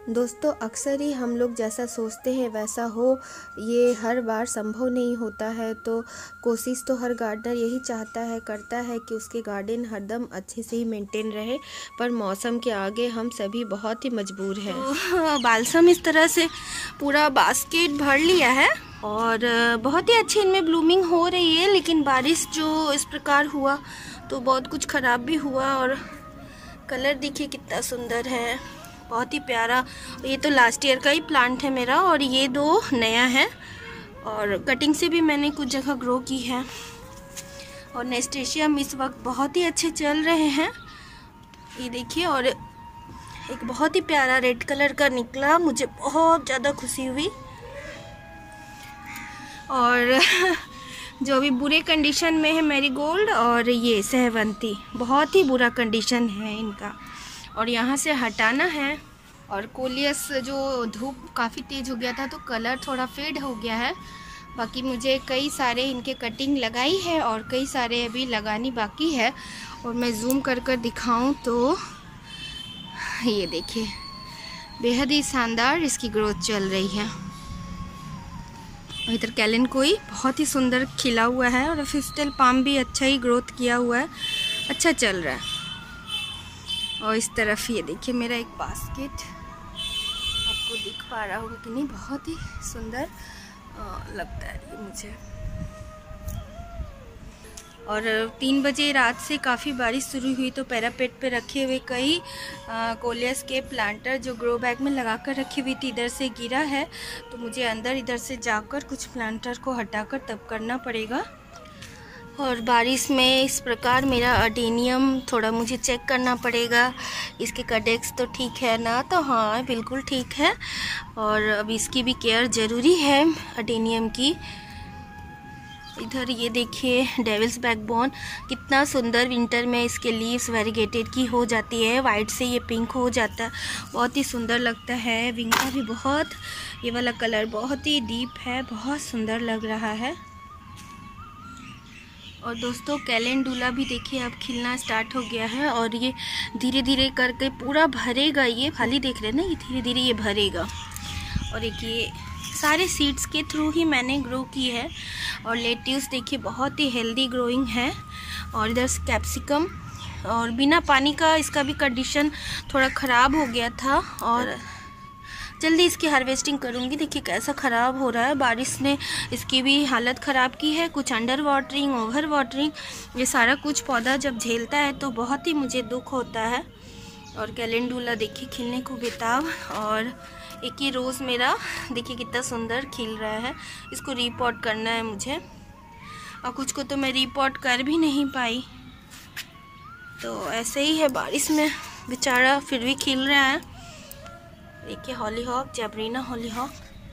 दोस्तों अक्सर ही हम लोग जैसा सोचते हैं वैसा हो, ये हर बार संभव नहीं होता है। तो कोशिश तो हर गार्डनर यही चाहता है, करता है कि उसके गार्डन हरदम अच्छे से ही मेंटेन रहे, पर मौसम के आगे हम सभी बहुत ही मजबूर हैं। तो बालसम इस तरह से पूरा बास्केट भर लिया है और बहुत ही अच्छी इनमें ब्लूमिंग हो रही है, लेकिन बारिश जो इस प्रकार हुआ तो बहुत कुछ ख़राब भी हुआ। और कलर देखिए कितना सुंदर है, बहुत ही प्यारा। ये तो लास्ट ईयर का ही प्लांट है मेरा और ये दो नया है, और कटिंग से भी मैंने कुछ जगह ग्रो की है। और नेस्टेशियम इस वक्त बहुत ही अच्छे चल रहे हैं, ये देखिए। और एक बहुत ही प्यारा रेड कलर का निकला, मुझे बहुत ज़्यादा खुशी हुई। और जो अभी बुरे कंडीशन में है मैरीगोल्ड और ये सहवंती, बहुत ही बुरा कंडीशन है इनका, और यहाँ से हटाना है। और कोलियस जो धूप काफ़ी तेज़ हो गया था तो कलर थोड़ा फेड हो गया है। बाकी मुझे कई सारे इनके कटिंग लगाई है और कई सारे अभी लगानी बाकी है। और मैं जूम कर कर दिखाऊं तो ये देखिए, बेहद ही शानदार इसकी ग्रोथ चल रही है। और इधर कैलेंडुला बहुत ही सुंदर खिला हुआ है, और फिस्टल पाम भी अच्छा ही ग्रोथ किया हुआ है, अच्छा चल रहा है। और इस तरफ ये देखिए मेरा एक बास्केट, आपको दिख पा रहा होगा कि नहीं, बहुत ही सुंदर लगता है ये मुझे। और 3 बजे रात से काफ़ी बारिश शुरू हुई तो पैरापेट पे रखे हुए कई कोलियस के प्लांटर जो ग्रो बैग में लगा कर रखी हुई थी इधर से गिरा है, तो मुझे अंदर इधर से जाकर कुछ प्लांटर को हटाकर तब करना पड़ेगा। और बारिश में इस प्रकार मेरा अडेनियम थोड़ा मुझे चेक करना पड़ेगा, इसके कडेक्स तो ठीक है ना, तो हाँ बिल्कुल ठीक है। और अब इसकी भी केयर ज़रूरी है अडेनियम की। इधर ये देखिए डेविल्स बैकबोन, कितना सुंदर विंटर में इसके लीव्स वेरीगेटेड की हो जाती है, वाइट से ये पिंक हो जाता है, बहुत ही सुंदर लगता है। विंग का भी बहुत, ये वाला कलर बहुत ही डीप है, बहुत सुंदर लग रहा है। और दोस्तों कैलेंडुला भी देखिए अब खिलना स्टार्ट हो गया है, और ये धीरे धीरे करके पूरा भरेगा। ये खाली देख रहे हैं ना, ये धीरे धीरे ये भरेगा। और एक ये सारे सीड्स के थ्रू ही मैंने ग्रो की है। और लेट्यूस देखिए बहुत ही हेल्दी ग्रोइंग है। और इधर कैप्सिकम, और बिना पानी का इसका भी कंडीशन थोड़ा ख़राब हो गया था, और जल्दी इसकी हार्वेस्टिंग करूँगी। देखिए कैसा ख़राब हो रहा है, बारिश ने इसकी भी हालत ख़राब की है, कुछ अंडर वाटरिंग, ओवर वाटरिंग, ये सारा कुछ पौधा जब झेलता है तो बहुत ही मुझे दुख होता है। और कैलेंडुला देखिए खिलने को बेताब। और एक ही रोज़ मेरा देखिए कितना सुंदर खिल रहा है, इसको रीपॉट करना है मुझे, और कुछ को तो मैं रीपॉट कर भी नहीं पाई। तो ऐसे ही है, बारिश में बेचारा फिर भी खिल रहा है। देखिए हॉलीहॉक, जैबरीना हॉलीहॉक,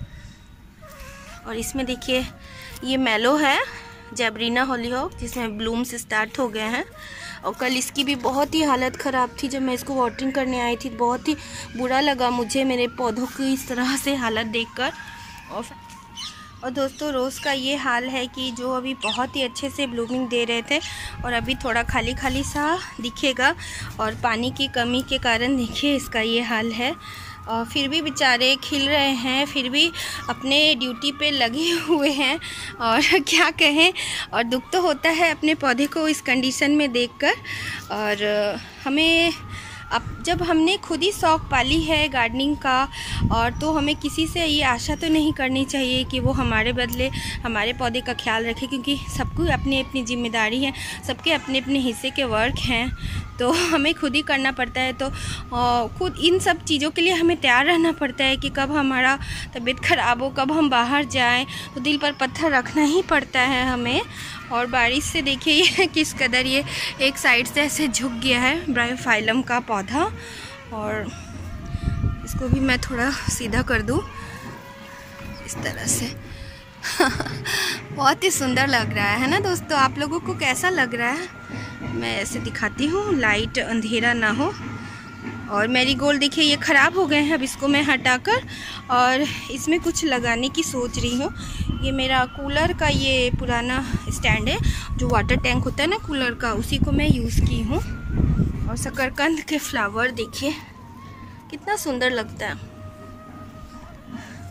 और इसमें देखिए ये मेलो है जैबरीना हॉलीहॉक जिसमें ब्लूम्स स्टार्ट हो गए हैं। और कल इसकी भी बहुत ही हालत ख़राब थी, जब मैं इसको वाटरिंग करने आई थी बहुत ही बुरा लगा मुझे मेरे पौधों की इस तरह से हालत देखकर। और दोस्तों रोज़ का ये हाल है कि जो अभी बहुत ही अच्छे से ब्लूमिंग दे रहे थे और अभी थोड़ा खाली खाली सा दिखेगा, और पानी की कमी के कारण देखिए इसका ये हाल है। और फिर भी बेचारे खिल रहे हैं, फिर भी अपने ड्यूटी पे लगे हुए हैं, और क्या कहें। और दुख तो होता है अपने पौधे को इस कंडीशन में देखकर। और हमें अब जब हमने खुद ही शौक़ पाली है गार्डनिंग का, और तो हमें किसी से ये आशा तो नहीं करनी चाहिए कि वो हमारे बदले हमारे पौधे का ख्याल रखे, क्योंकि सबको अपनी अपनी जिम्मेदारी है, सबके अपने अपने हिस्से के वर्क हैं, तो हमें खुद ही करना पड़ता है। तो खुद इन सब चीज़ों के लिए हमें तैयार रहना पड़ता है कि कब हमारा तबीयत ख़राब हो, कब हम बाहर जाएं, तो दिल पर पत्थर रखना ही पड़ता है हमें। और बारिश से देखिए ये किस कदर ये एक साइड से ऐसे झुक गया है ब्रायोफाइलम का पौधा, और इसको भी मैं थोड़ा सीधा कर दूं इस तरह से। बहुत ही सुंदर लग रहा है ना दोस्तों, आप लोगों को कैसा लग रहा है? मैं ऐसे दिखाती हूँ, लाइट अंधेरा ना हो। और मैरीगोल्ड देखिए ये ख़राब हो गए हैं, अब इसको मैं हटाकर और इसमें कुछ लगाने की सोच रही हूँ। ये मेरा कूलर का ये पुराना स्टैंड है, जो वाटर टैंक होता है ना कूलर का, उसी को मैं यूज़ की हूँ। और शकरकंद के फ्लावर देखिए कितना सुंदर लगता है।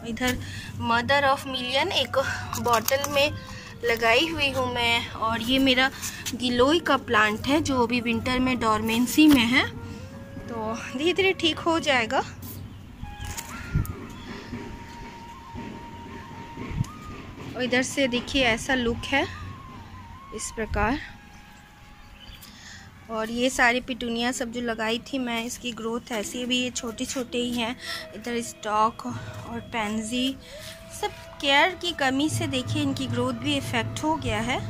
इधर मदर ऑफ मिलियन एक बॉटल में लगाई हुई हूँ मैं। और ये मेरा गिलोय का प्लांट है जो अभी विंटर में डोरमेंसी में है, तो धीरे धीरे ठीक हो जाएगा। और इधर से देखिए ऐसा लुक है इस प्रकार। और ये सारी पिटूनिया सब जो लगाई थी मैं, इसकी ग्रोथ ऐसी भी ये छोटे छोटे ही हैं। इधर स्टॉक और पैंजी सब केयर की कमी से देखिए इनकी ग्रोथ भी इफ़ेक्ट हो गया है।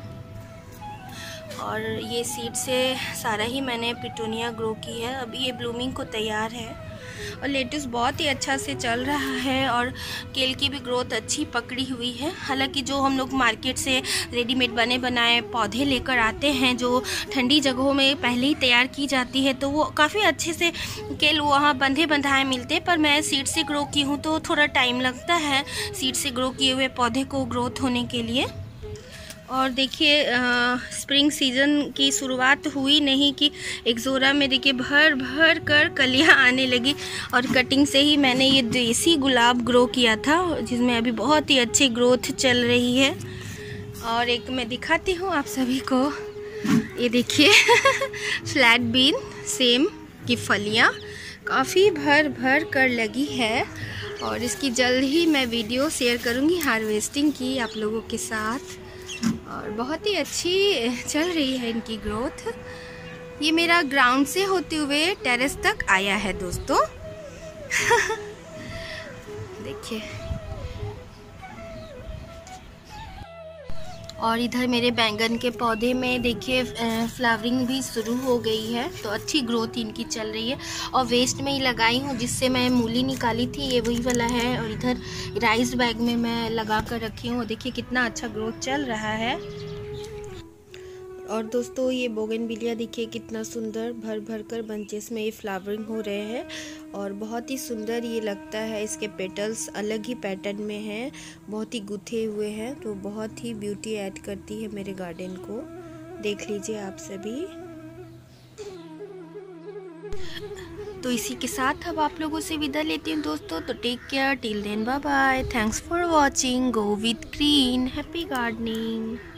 और ये सीड से सारा ही मैंने पिटूनिया ग्रो की है। अभी ये ब्लूमिंग को तैयार है। और लेटुस बहुत ही अच्छा से चल रहा है और केल की भी ग्रोथ अच्छी पकड़ी हुई है। हालांकि जो हम लोग मार्केट से रेडीमेड बने बनाए पौधे लेकर आते हैं जो ठंडी जगहों में पहले ही तैयार की जाती है, तो वो काफ़ी अच्छे से केल वहाँ बंधे बंधाए मिलते हैं। पर मैं सीड से ग्रो की हूँ तो थोड़ा टाइम लगता है सीड से ग्रो किए हुए पौधे को ग्रोथ होने के लिए। और देखिए स्प्रिंग सीज़न की शुरुआत हुई नहीं कि एक्सोरा में देखिए भर भर कर कलियां आने लगी। और कटिंग से ही मैंने ये देसी गुलाब ग्रो किया था जिसमें अभी बहुत ही अच्छी ग्रोथ चल रही है। और एक मैं दिखाती हूँ आप सभी को, ये देखिए फ्लैट बीन सेम की फलियाँ काफ़ी भर भर कर लगी है। और इसकी जल्द ही मैं वीडियो शेयर करूँगी हार्वेस्टिंग की आप लोगों के साथ। और बहुत ही अच्छी चल रही है इनकी ग्रोथ। ये मेरा ग्राउंड से होते हुए टेरेस तक आया है दोस्तों। देखिए। और इधर मेरे बैंगन के पौधे में देखिए फ्लावरिंग भी शुरू हो गई है, तो अच्छी ग्रोथ इनकी चल रही है। और वेस्ट में ही लगाई हूँ जिससे मैं मूली निकाली थी, ये वही वाला है। और इधर राइस बैग में मैं लगा कर रखी हूँ। देखिए कितना अच्छा ग्रोथ चल रहा है। और दोस्तों ये बोगनविलिया देखिए कितना सुंदर भर भर कर बंचेस में ये फ्लावरिंग हो रहे हैं। और बहुत ही सुंदर ये लगता है। इसके पेटल्स अलग ही पैटर्न में हैं, बहुत ही गुथे हुए हैं, तो बहुत ही ब्यूटी ऐड करती है मेरे गार्डन को। देख लीजिए आप सभी। तो इसी के साथ अब आप लोगों से विदा लेती हूँ दोस्तों। तो take care, till then bye bye, thanks for watching, go with green, happy gardening.